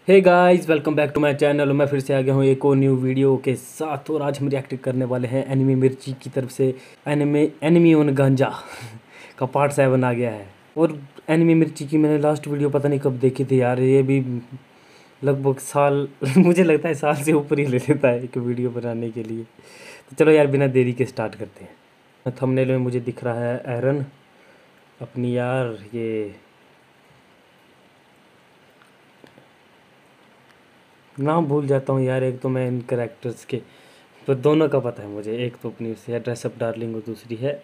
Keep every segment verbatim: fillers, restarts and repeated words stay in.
Hey guys, welcome back to my channel. मैं फिर से आ गया हूँ एक और न्यू वीडियो के साथ। और आज हम रिएक्ट करने वाले हैं एनिमी मिर्ची की तरफ से एनिमे एनिमी ऑन गांजा का पार्ट सेवन आ गया है। और एनिमी मिर्ची की मैंने लास्ट वीडियो पता नहीं कब देखी थी यार, ये भी लगभग साल मुझे लगता है साल से ऊपर ही ले लेता है एक वीडियो बनाने के लिए। तो चलो यार बिना देरी के स्टार्ट करते हैं। थंबनेल में मुझे दिख रहा है एरन अपनी यार, ये नाम भूल जाता हूँ यार। एक तो मैं इन कैरेक्टर्स के तो दोनों का पता है मुझे। एक तो अपनी है ड्रेसअप डार्लिंग और दूसरी है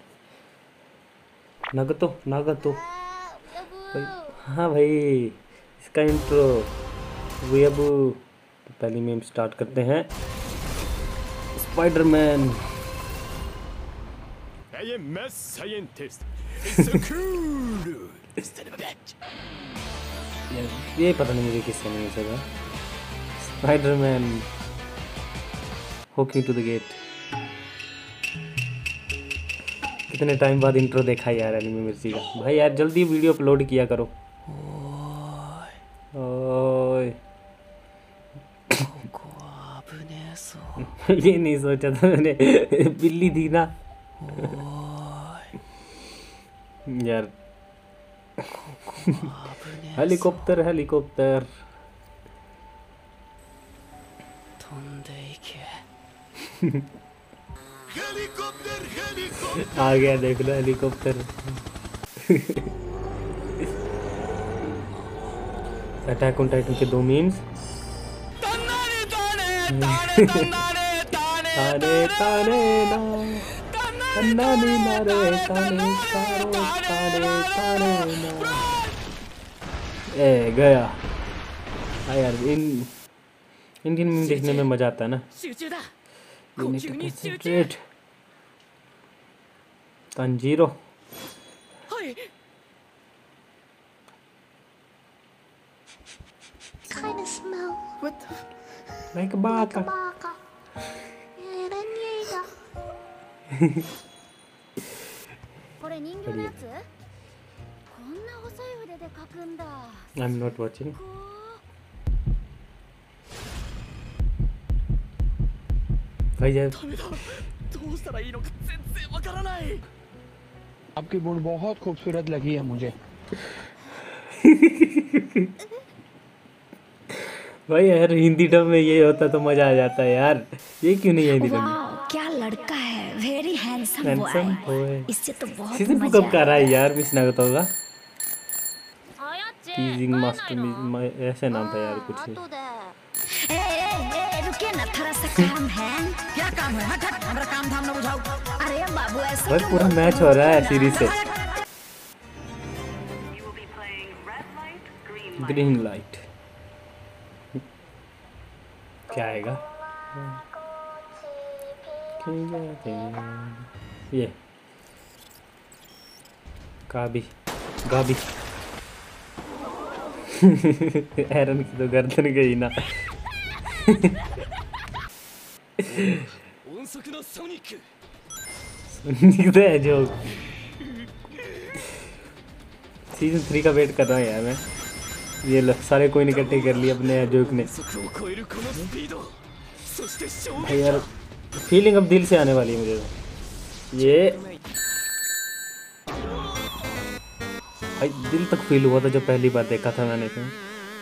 नागतो नागतो भाई। हाँ भाई, इसका इंट्रो वेबू। तो पहली में हम स्टार्ट करते हैं Spiderman. I am mad scientist. It's so cool. Instead of a bitch. ये पता नहीं मुझे किससे नहीं सका। Spiderman hawking to the gate. कितने टाइम बाद इंट्रो देखा यार एनिमे मिर्ची का। भाई यार जल्दी वीडियो अपलोड किया करो। ओए ये नहीं सोचा था मैंने, बिल्ली थी ना यार। Helicopter helicopter Helicopter, helicopter. आ गया, देख लो हेलीकॉप्टर। अटैक ऑन टाइटन के दो मीम्स। ताने ताने ना तन्नानी ना रे ताने तारो ताने ताने ना। ए गया। हाँ यार, इन इंडियन मीम देखने में मजा आता है ना। Concentrate Tanjiro. Kind of smell. What the? Like बाका। Baka. Erenjeda. これ人形のやつ？こんな細い筆で描くんだ。 I'm not watching。भाई यार ダメだ。どうしたらいいのか全然わからない。 आपकी बूंद बहुत खूबसूरत लगी है मुझे। भाई यार हिंदी डब में ये होता तो मजा आ जाता है यार। ये क्यों नहीं है हिंदी डब में? वाह, क्या लड़का है, very handsome handsome boy. Boy. इससे तो बहुत सीजन मजा कब कर रहा है यार? मिस ना होता होगा। あやっち टीजिंग मास्टर ऐसे नाम था यार कुछ। 後で。 ए ए ए रुकिए ना, थोड़ा सा काम है। क्या काम है? हट हट, हमारा काम धाम ना बुझाओ। अरे बाबू ऐसा भाई क्यों पूरा बोलते मैच हो? हो रहा है सीरीज से। ग्रीन लाइट क्या आएगा? ये गाबी गाबी। एरन की तो गर्दन गई ना। 音速のソニック。 निकलता है जो सीजन थ्री का वेट कर रहा है यार मैं। ये लो, सारे कोई इकट्ठे कर लिए अपने जोक ने। 速を超えるこのスピード。そして衝 भाई 撃。 यार फीलिंग अब दिल से आने वाली है मुझे तो। ये भाई दिल तक फील हुआ था जब पहली बार देखा था मैंने तो।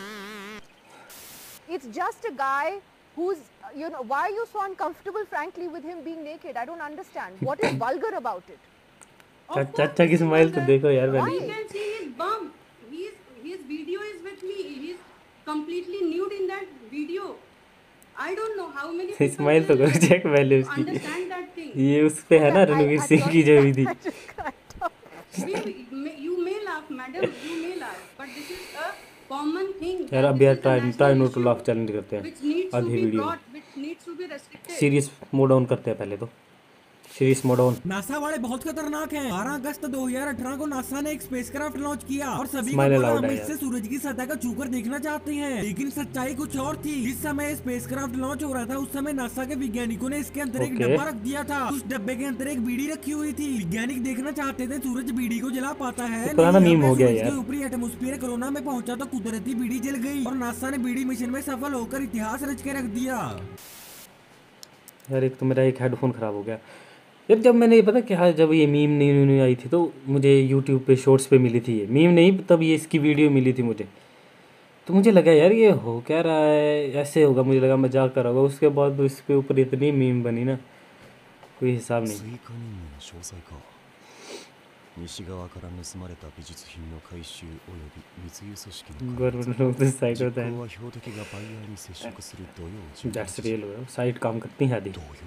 It's just a guy who's, you know, why are you so uncomfortable, frankly, with him being naked? I don't understand. What is vulgar about it? चाचा की स्माइल तो देखो यार Why? पहले। You can see his bum. His his video is with me. He's completely nude in that video. I don't know how many people smile तो will करो check पहले उसकी। understand that thing. ये उस पे है ना I- Ranveer I Singh thought- की जो भी थी। I just cracked up. We, we, you may laugh, madam. You may laugh, but this is a common thing. यार and अब this यार is a try national try not to issue laugh challenge करते हैं which needs to आधी be video में। brought, which needs to be restricted. Serious mode on करते हैं पहले तो। सीरीज मोडोन। नासा वाले बहुत खतरनाक हैं। बारह अगस्त दो हज़ार अठारह को नासा ने एक स्पेसक्राफ्ट लॉन्च किया और सभी को Smile बोला allowed हम है इससे सूरज की सतह का छूकर देखना चाहते हैं, लेकिन सच्चाई कुछ और थी। जिस समय स्पेसक्राफ्ट लॉन्च हो रहा था उस समय नासा के वैज्ञानिकों ने इसके अंदर एक Okay. डब्बा रख दिया था। उस डब्बे के अंदर एक बीड़ी रखी हुई थी। वैज्ञानिक देखना चाहते थे सूरज बीड़ी को जला पाता है। तो पुराना नहीं, मीम हो अब गया सूरज यार। के ऊपरी एटमॉस्फेयर कोरोना में पहुंचा तो कुदरती बीड़ी जल गई और नासा ने बीड़ी मिशन में सफल होकर इतिहास रच के रख दिया। यार एक तो मेरा एक हेडफोन ख़राब हो गया यार। जब मैंने पता क्या, जब ये मीम नहीं नहीं आई थी तो मुझे यूट्यूब पे शॉर्ट्स पे मिली थी ये मीम, नहीं तब ये इसकी वीडियो मिली थी मुझे। तो मुझे लगा यार ये हो क्या रहा है, ऐसे होगा, मुझे लगा मजाक कर रहा होगा। उसके बाद इसके ऊपर इतनी मीम बनी ना, कोई हिसाब नहीं। 追加任務の詳細か。西側から盗まれた美術品の回収および密輸組織の開発。 गवर्नमेंट ऑफ द साइट 実 होता 行 है は標的がバイヤーに接触する土曜じゅうはち दैट्स 時 रियल हुआ, साइट काम करती है आदि। 土曜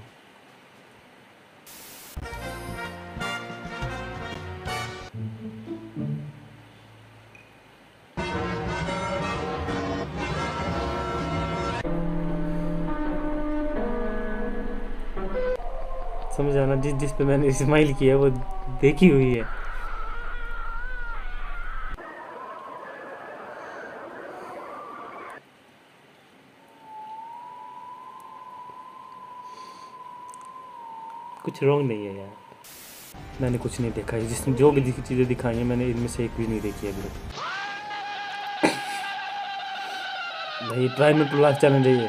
समझ आना, जिस जिस पे मैंने स्माइल किया वो देखी हुई है। कुछ रॉन्ग नहीं है यार, मैंने कुछ नहीं देखा है। जिसमें जो भी चीज़ें दिखाई हैं मैंने इनमें से एक भी नहीं देखी है अभी तक। भाई ट्राई में टू लाख चैलेंज है ये।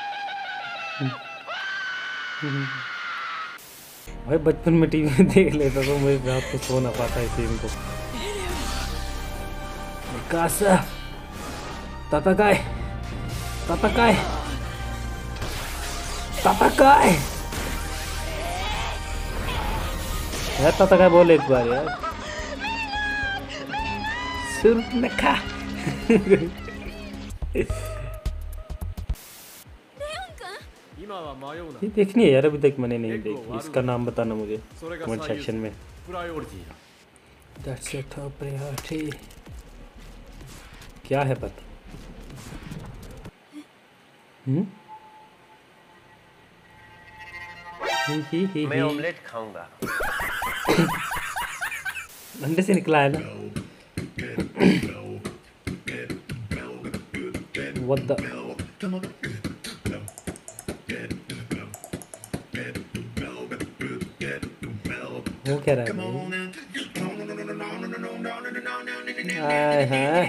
भाई बचपन में टीवी में देख लेता तो मेरे रात को सो ना पाता इस सीन को। कासा ताताकाय ताताकाय ताताकाय यार, ताताकाय बोल एक बार यार। सुर्नखा ये देखनी है यार, अभी तक मैंने नहीं देखी। इसका नाम बताना मुझे कमेंट सेक्शन में। プライオリティだ。 That's a top priority। क्या है पता? हम्म? ही ही ही मैं ही। ऑमलेट खाऊंगा। अंडे से निकला है ना? What the? वो क्या रहा है भाई? आय हाय।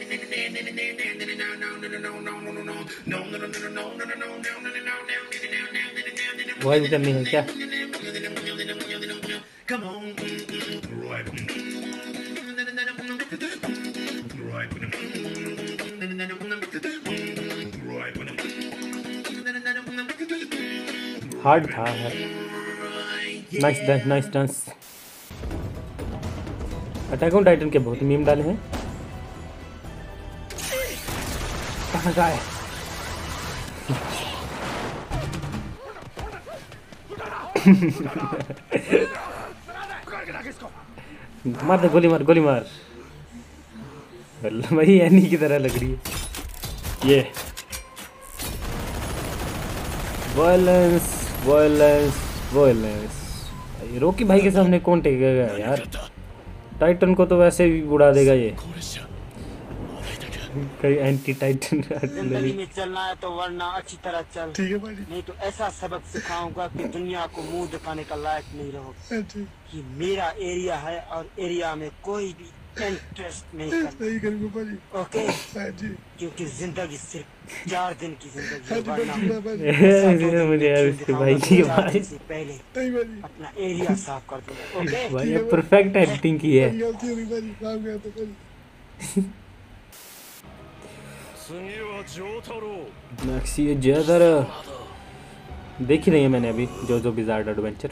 वॉइस करनी है क्या? हार्ड था यार। Nice dance, nice dance. Attack on titan के बहुत मीम डाले हैं। कहाँ का है? मार दे, गोली मार, गोली मार। भाई एनी की तरह लग रही है ये। Violence violence violence. रॉकी भाई के सामने कौन टेकेगा यार? टाइटन को तो वैसे भी उड़ा देगा ये। कई एंटी टाइटन जिंदगी में चलना है तो वरना अच्छी तरह चल, ठीक है भाई। नहीं तो ऐसा सबक सिखाऊंगा कि दुनिया को मुंह दिखाने का लायक नहीं रहोगे कि मेरा एरिया है और एरिया में कोई भी इंटरेस्ट नहीं करना। ओके क्योंकि जिंदगी सिर्फ चार दिन की जिंदगी है। मुझे यार उसके भाई की भाई से पहले अपना एरिया साफ कर दूंगा। ओके भाई परफेक्ट एडिटिंग की है। मैक्सी ज्यादा देखी नहीं है मैंने अभी जो जो बिज़ार्ड एडवेंचर।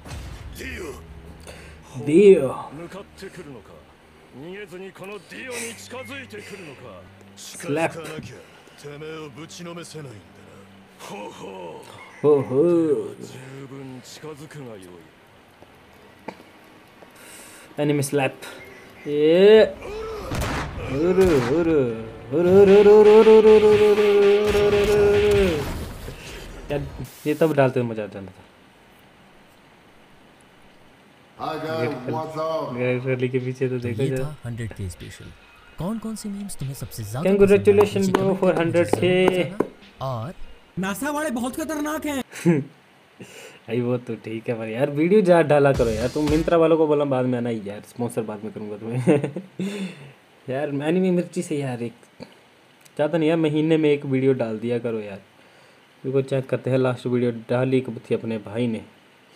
दियो 向かってくるのか逃げずにこのディオに近づいてくるのかスラップ近づかなきゃてめえをぶちのめせないんだなほうほう हो हो 十分近づくがよい एनिमी स्लैप ये उरु उरु उरु उरु उरु उरु उरु उरु उरु उरु उरु उरु। यार ये तब डालते हुए मजा आता था। रैली के पीछे तो देखो जरा। हंड्रेड के स्पेशल कौन कौन सी मीम्स तुम्हें सबसे ज्यादा कांग्रेचुलेशन ब्रो फॉर हंड्रेड के। और नासा वाले बहुत खतरनाक हैं। आई वो तो ठीक है पर यार वीडियो जा डाला करो यार। तुम मिंत्रा वालों को बोला बाद में आना ही यार, स्पॉन्सर बाद में करूँगा तुम्हें। यार एनिमी मिर्ची से यार एक ज़्यादा नहीं यार, महीने में एक वीडियो डाल दिया करो यार। देखो चेक करते हैं, लास्ट वीडियो डाली कब थी अपने भाई ने।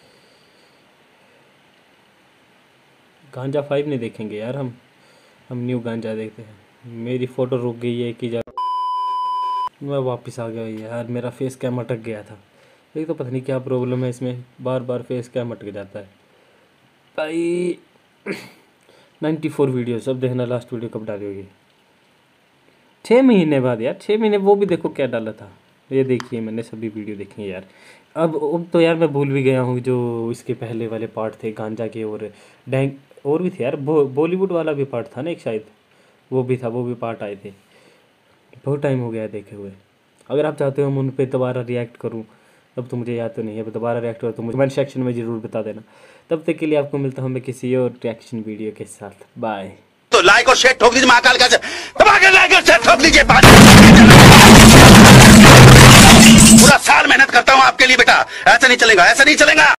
गांजा फाइव नहीं देखेंगे यार हम हम न्यू गांजा देखते हैं। मेरी फ़ोटो रुक गई है कि जगह, मैं वापस आ गया यार। मेरा फेस कैम अटक गया था, एक तो पता नहीं क्या प्रॉब्लम है इसमें, बार बार फेस कैम अटक जाता है भाई। नाइन्टी फोर वीडियोस, अब देखना लास्ट वीडियो कब डाली होगी। छः महीने बाद यार, छः महीने वो भी देखो क्या डाला था। ये देखिए मैंने सभी वीडियो देखी है यार। अब अब तो यार मैं भूल भी गया हूँ जो इसके पहले वाले पार्ट थे गांजा के, और डैंग और भी थे यार। बो, बॉलीवुड वाला भी पार्ट था ना एक शायद, वो भी था, वो भी पार्ट आए थे। बहुत टाइम हो गया है देखे हुए। अगर आप चाहते हो मैं उन पर दोबारा रिएक्ट करूँ, अब तो मुझे याद तो नहीं है, दोबारा रिएक्ट करो तो मुझे कमेंट सेक्शन में ज़रूर बता देना। तब तक के लिए आपको मिलता हूँ मैं किसी और रिएक्शन वीडियो के साथ। बाय। तो लाइक और शेयर ठोक दीजिए, महाकाल का लाइक और शेयर ठोक दीजिए। पूरा साल मेहनत करता हूँ आपके लिए बेटा, ऐसा नहीं चलेगा, ऐसा नहीं चलेगा।